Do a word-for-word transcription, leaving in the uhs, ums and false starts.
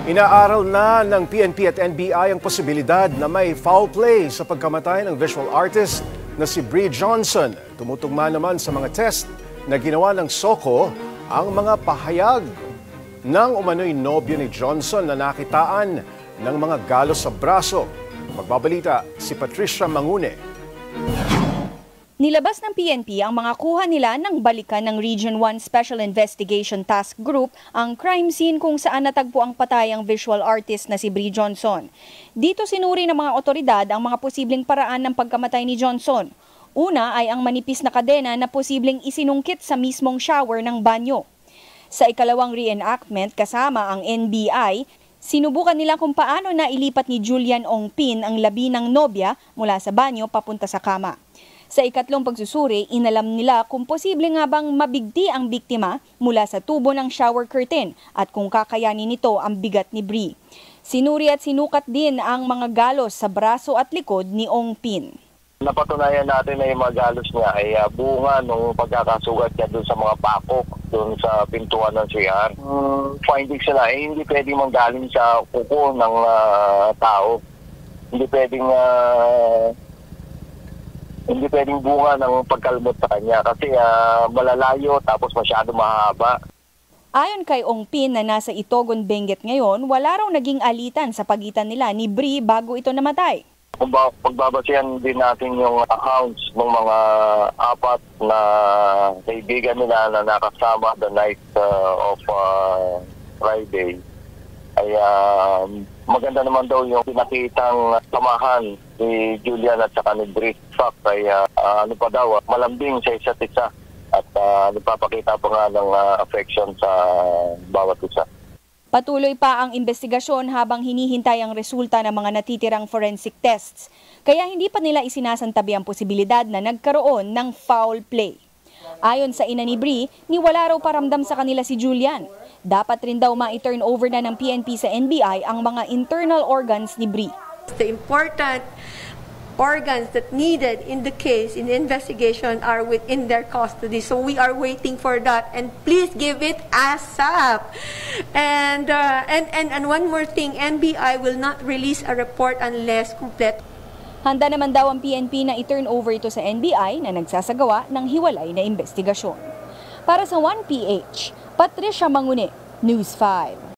Inaaral na ng P N P at N B I ang posibilidad na may foul play sa pagkamatay ng visual artist na si Bree Jonson. Tumutugma naman sa mga test na ginawa ng Soko ang mga pahayag ng umano'y nobyo ni Jonson na nakitaan ng mga galos sa braso. Magbabalita si Patricia Mangune. Nilabas ng P N P ang mga kuha nila ng balikan ng Region one Special Investigation Task Group ang crime scene kung saan natagpo ang patayang visual artist na si Bree Jonson. Dito sinuri ng mga otoridad ang mga posibleng paraan ng pagkamatay ni Jonson. Una ay ang manipis na kadena na posibleng isinungkit sa mismong shower ng banyo. Sa ikalawang reenactment kasama ang N B I, sinubukan nila kung paano na ilipat ni Julian Ongpin ang labi ng nobya mula sa banyo papunta sa kama. Sa ikatlong pagsusuri, inalam nila kung posible nga bang mabigti ang biktima mula sa tubo ng shower curtain at kung kakayanin nito ang bigat ni Bree. Sinuri at sinukat din ang mga galos sa braso at likod ni Ongpin. Napatunayan natin na yung mga galos niya ay uh, bunga nung pagkakasugat niya doon sa mga pakok, doon sa pintuan ng C R. Um, findings sila eh, hindi pwedeng manggaling sa kuko ng uh, tao. Hindi pwedeng... Uh, Hindi pwedeng bunga ng pagkalmot sa kanya kasi uh, malalayo tapos masyado mahaba. Ayon kay Ongpin na nasa Itogon, Benguet ngayon, wala raw naging alitan sa pagitan nila ni Bree bago ito namatay. Pagbabasihan din natin yung accounts ng mga apat na kaibigan nila na nakasama the night uh, of uh, Friday. Ay uh, maganda naman daw yung pinakitang samahan ni Julian at saka ni Bree. Fact ay uh, uh, ano pa daw, uh, malambing sa isa't isa at uh, nagpapakita pa nga ng uh, affection sa bawat isa. Patuloy pa ang investigasyon habang hinihintay ang resulta ng mga natitirang forensic tests. Kaya hindi pa nila isinasantabi ang posibilidad na nagkaroon ng foul play. Ayon sa ina ni Bree, ni wala raw paramdam sa kanila si Julian. Dapat rin daw ma-turn over na ng P N P sa N B I ang mga internal organs ni Bree. The important organs that needed in the case, in the investigation, are within their custody. So we are waiting for that, and please give it ASAP. And uh, and and and one more thing, N B I will not release a report unless complete. Handa naman daw ang P N P na i-turn over ito sa N B I na nagsasagawa ng hiwalay na investigasyon. Para sa one P H, Patricia Mangune, News five.